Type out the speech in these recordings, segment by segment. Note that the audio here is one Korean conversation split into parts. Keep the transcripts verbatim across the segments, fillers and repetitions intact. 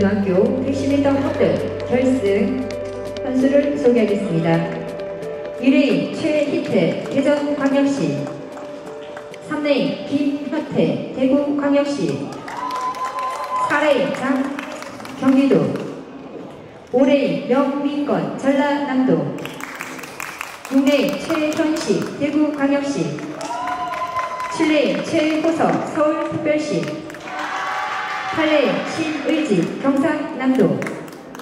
남자고등학교 백십 미터 헛들 결승 선수를 소개하겠습니다. 일 레인 최희태 대전광역시, 삼 레인 김현태 대구광역시, 사 레인 장 경기도, 오 레인 명민건 전라남도, 육 레인 최현식 대구광역시, 칠 레인 최호석 서울특별시, 팔 레인 신의지 경상남도.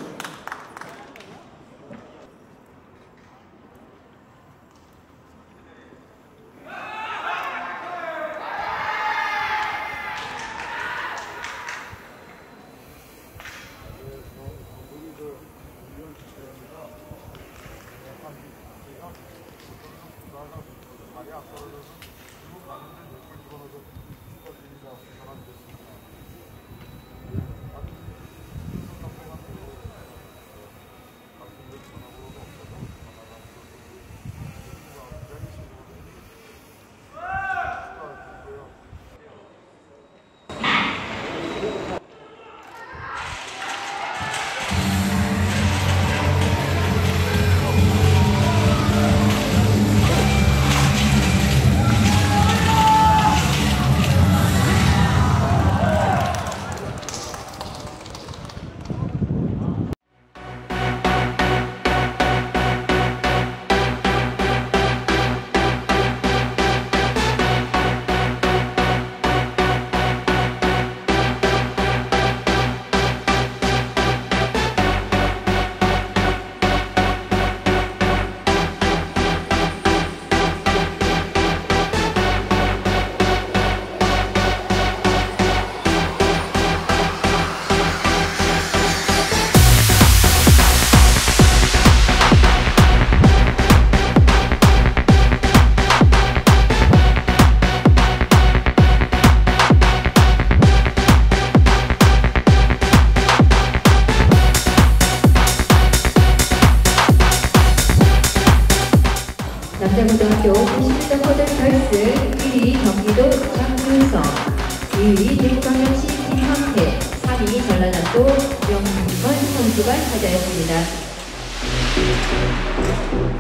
남자고등학교 백십 미터 헛들 결승 일 위 경기도 장윤성, 이 위 대구광역시 김현태, 삼 위 전라남도 명민건 선수가 차지하였습니다.